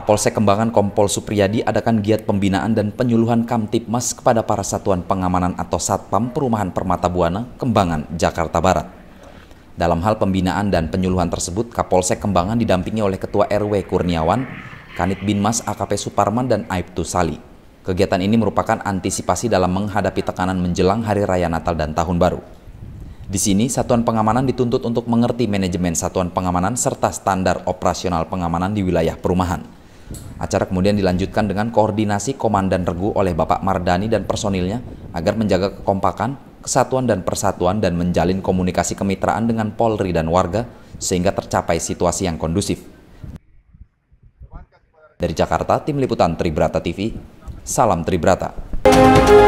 Kapolsek Kembangan Kompol Supriyadi adakan giat pembinaan dan penyuluhan Kamtibmas kepada para satuan pengamanan atau Satpam Perumahan Permata Buana, Kembangan, Jakarta Barat. Dalam hal pembinaan dan penyuluhan tersebut, Kapolsek Kembangan didampingi oleh Ketua RW Kurniawan, Kanit Binmas AKP Suparman dan Aibtu Sali. Kegiatan ini merupakan antisipasi dalam menghadapi tekanan menjelang Hari Raya Natal dan Tahun Baru. Di sini, satuan pengamanan dituntut untuk mengerti manajemen satuan pengamanan serta standar operasional pengamanan di wilayah perumahan. Acara kemudian dilanjutkan dengan koordinasi Komandan Regu oleh Bapak Mardani dan personilnya agar menjaga kekompakan, kesatuan dan persatuan dan menjalin komunikasi kemitraan dengan Polri dan warga sehingga tercapai situasi yang kondusif. Dari Jakarta, Tim Liputan Tribrata TV, salam Tribrata.